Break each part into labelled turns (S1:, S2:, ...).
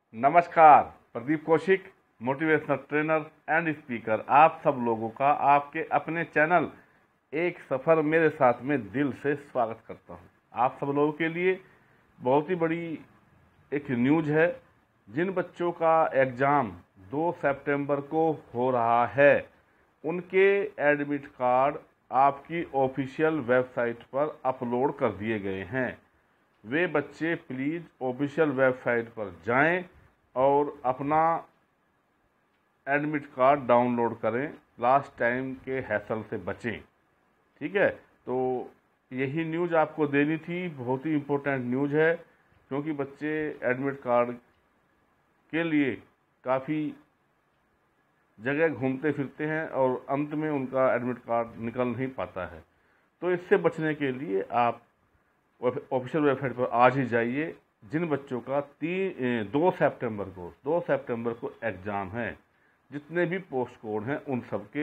S1: नमस्कार। Pradeep Kaushik, motivational trainer and speaker, आप सब लोगों का आपके अपने चैनल एक सफ़र मेरे साथ में दिल से स्वागत करता हूं। आप सब लोगों के लिए बहुत ही बड़ी एक न्यूज़ है। जिन बच्चों का एग्ज़ाम 2 सितंबर को हो रहा है, उनके एडमिट कार्ड आपकी ऑफिशियल वेबसाइट पर अपलोड कर दिए गए हैं। वे बच्चे प्लीज़ ऑफिशियल वेबसाइट पर जाएं और अपना एडमिट कार्ड डाउनलोड करें। लास्ट टाइम के हैसल से बचें। ठीक है, तो यही न्यूज़ आपको देनी थी। बहुत ही इम्पोर्टेंट न्यूज़ है, क्योंकि बच्चे एडमिट कार्ड के लिए काफ़ी जगह घूमते फिरते हैं और अंत में उनका एडमिट कार्ड निकल नहीं पाता है। तो इससे बचने के लिए आप ऑफिशियल वेबसाइट पर आज ही जाइए। जिन बच्चों का 2 सितंबर को एग्ज़ाम है, जितने भी पोस्ट कोड हैं, उन सब के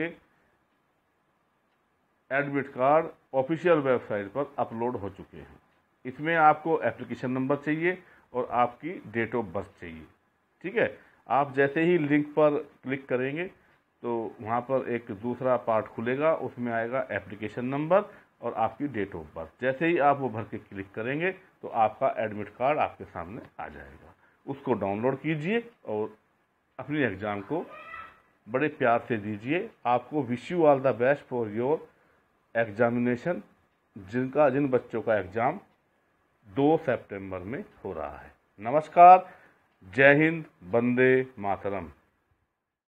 S1: एडमिट कार्ड ऑफिशियल वेबसाइट पर अपलोड हो चुके हैं। इसमें आपको एप्लीकेशन नंबर चाहिए और आपकी डेट ऑफ बर्थ चाहिए। ठीक है, आप जैसे ही लिंक पर क्लिक करेंगे तो वहाँ पर एक दूसरा पार्ट खुलेगा, उसमें आएगा एप्लीकेशन नंबर और आपकी डेट ऑफ बर्थ। जैसे ही आप वो भर के क्लिक करेंगे तो आपका एडमिट कार्ड आपके सामने आ जाएगा। उसको डाउनलोड कीजिए और अपनी एग्ज़ाम को बड़े प्यार से दीजिए। आपको wish you all the best for your examination. जिन बच्चों का एग्ज़ाम 2 सितंबर में हो रहा है। नमस्कार, जय हिंद, वंदे मातरम।